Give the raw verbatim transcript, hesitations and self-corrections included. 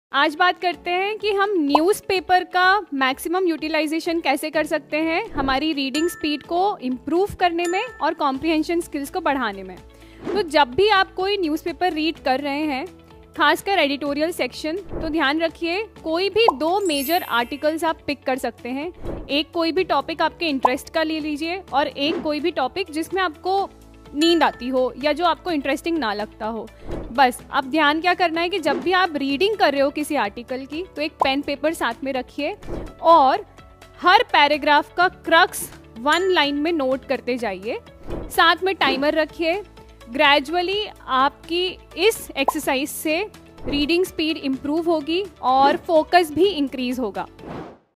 आज बात करते हैं कि हम न्यूज़पेपर का मैक्सिमम यूटिलाइजेशन कैसे कर सकते हैं हमारी रीडिंग स्पीड को इम्प्रूव करने में और कॉम्प्रिहेंशन स्किल्स को बढ़ाने में। तो जब भी आप कोई न्यूज़पेपर रीड कर रहे हैं, खासकर एडिटोरियल सेक्शन, तो ध्यान रखिए कोई भी दो मेजर आर्टिकल्स आप पिक कर सकते हैं। एक कोई भी टॉपिक आपके इंटरेस्ट का ले लीजिए और एक कोई भी टॉपिक जिसमें आपको नींद आती हो या जो आपको इंटरेस्टिंग ना लगता हो। बस अब ध्यान क्या करना है कि जब भी आप रीडिंग कर रहे हो किसी आर्टिकल की, तो एक पेन पेपर साथ में रखिए और हर पैराग्राफ का क्रक्स वन लाइन में नोट करते जाइए। साथ में टाइमर रखिए। ग्रेजुअली आपकी इस एक्सरसाइज से रीडिंग स्पीड इम्प्रूव होगी और फोकस भी इंक्रीज होगा।